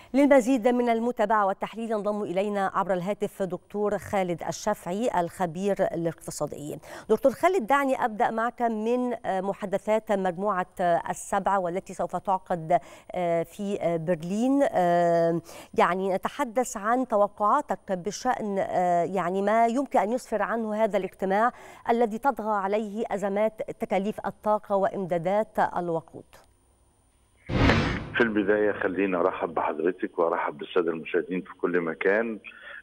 للمزيد من المتابعة والتحليل ينضم إلينا عبر الهاتف دكتور خالد الشافعي الخبير الاقتصادي. دكتور خالد، دعني أبدأ معك من محادثات مجموعة السبعة والتي سوف تعقد في برلين. يعني نتحدث عن توقعاتك بشأن يعني ما يمكن أن يسفر عنه هذا الاجتماع الذي تطغى عليه أزمات تكاليف الطاقة وإمدادات الوقود. في البداية خلينا أرحب بحضرتك وأرحب بالسادة المشاهدين في كل مكان.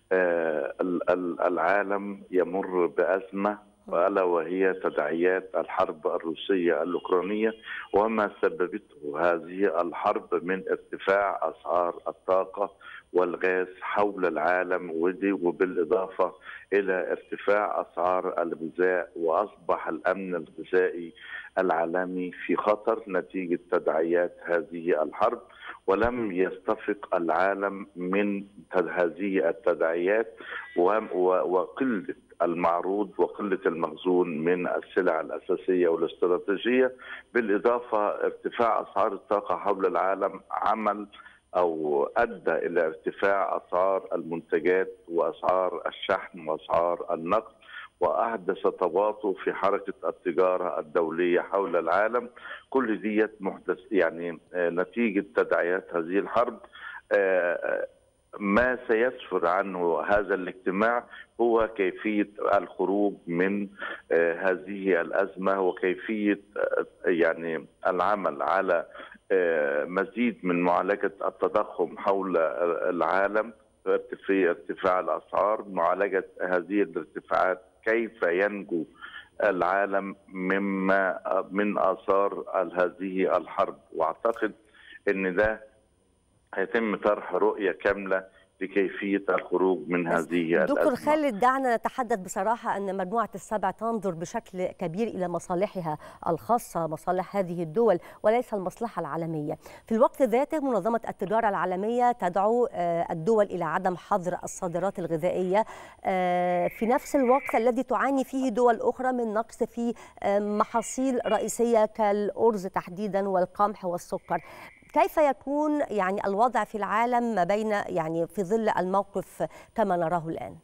العالم يمر بأزمة ألا وهي تداعيات الحرب الروسية الأوكرانية وما سببته هذه الحرب من ارتفاع أسعار الطاقة والغاز حول العالم، وبالإضافة إلى ارتفاع أسعار الغذاء، وأصبح الأمن الغذائي العالمي في خطر نتيجة تداعيات هذه الحرب. ولم يستفق العالم من هذه التداعيات وقلة المعروض وقلة المخزون من السلع الأساسية والاستراتيجية، بالإضافة ارتفاع أسعار الطاقة حول العالم عمل أو أدى إلى ارتفاع أسعار المنتجات وأسعار الشحن وأسعار النقل، وأحدث تباطؤ في حركة التجارة الدولية حول العالم. كل ديت محدث يعني نتيجة تداعيات هذه الحرب. ما سيسفر عنه هذا الاجتماع هو كيفية الخروج من هذه الأزمة، وكيفية يعني العمل على مزيد من معالجة التضخم حول العالم في ارتفاع الأسعار، معالجة هذه الارتفاعات، كيف ينجو العالم من آثار هذه الحرب. وأعتقد أن ده هيتم طرح رؤية كاملة لكيفية الخروج من هذه الأزمة. دكتور خالد، دعنا نتحدث بصراحة أن مجموعة السبع تنظر بشكل كبير إلى مصالحها الخاصة، مصالح هذه الدول وليس المصلحة العالمية. في الوقت ذاته منظمة التجارة العالمية تدعو الدول إلى عدم حظر الصادرات الغذائية في نفس الوقت الذي تعاني فيه دول أخرى من نقص في محاصيل رئيسية كالأرز تحديدا والقمح والسكر. كيف يكون يعني الوضع في العالم ما بين يعني في ظل الموقف كما نراه الآن؟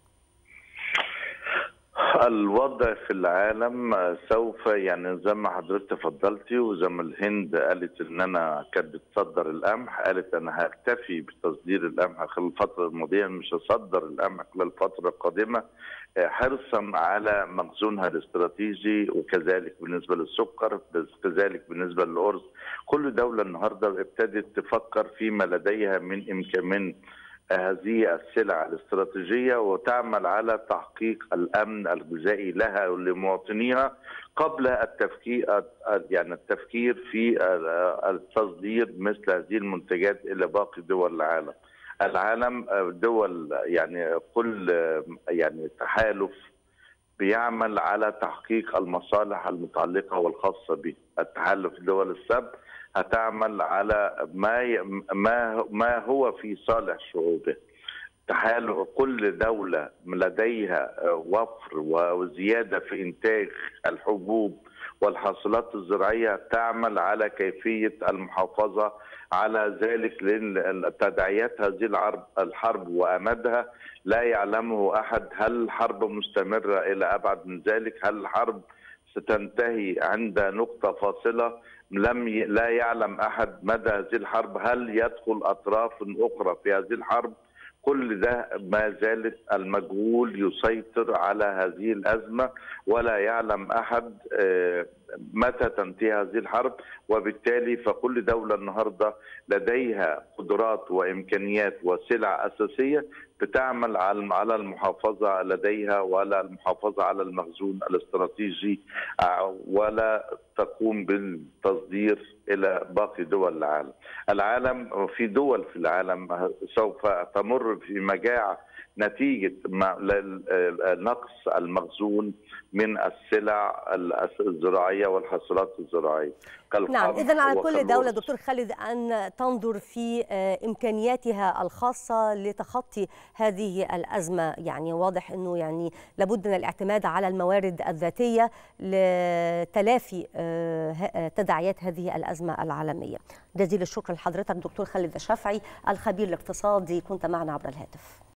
الوضع في العالم سوف يعني زي ما حضرتك تفضلتي وزي ما الهند قالت ان انا كانت بتصدر القمح، قالت انا هكتفي بتصدير القمح خلال الفتره الماضيه، مش هصدر القمح خلال الفتره القادمه، حرصا على مخزونها الاستراتيجي، وكذلك بالنسبه للسكر، كذلك بالنسبه للارز. كل دوله النهارده ابتدت تفكر فيما لديها من هذه السلع الاستراتيجية وتعمل على تحقيق الأمن الغذائي لها ولمواطنيها قبل التفكير في التصدير مثل هذه المنتجات إلى باقي دول العالم. العالم دول يعني كل يعني تحالف بيعمل على تحقيق المصالح المتعلقة والخاصة به. التحالف دول السبع هتعمل على ما هو في صالح شعوبه. تحالف كل دولة لديها وفر وزيادة في إنتاج الحبوب والحاصلات الزراعية تعمل على كيفية المحافظة على ذلك، لأن تداعيات هذه الحرب وأمدها لا يعلمه أحد. هل الحرب مستمرة إلى أبعد من ذلك؟ هل الحرب ستنتهي عند نقطة فاصلة؟ لا يعلم أحد مدى هذه الحرب. هل يدخل أطراف أخرى في هذه الحرب؟ كل ده ما زالت المجهول يسيطر على هذه الأزمة، ولا يعلم أحد متى تنتهي هذه الحرب. وبالتالي فكل دولة النهاردة لديها قدرات وإمكانيات وسلع أساسية بتعمل على المحافظة لديها وعلى المحافظة على المخزون الاستراتيجي، ولا تقوم بالتصدير إلى باقي دول العالم. العالم في دول في العالم سوف تمر في مجاعة نتيجة نقص المخزون من السلع الزراعية الزراعيه والحاصلات الزراعيه. نعم، إذا على كل دولة دكتور خالد أن تنظر في إمكانياتها الخاصة لتخطي هذه الأزمة. يعني واضح أنه يعني لابد من الاعتماد على الموارد الذاتية لتلافي تداعيات هذه الأزمة العالمية. جزيل الشكر لحضرتك دكتور خالد الشافعي الخبير الاقتصادي، كنت معنا عبر الهاتف.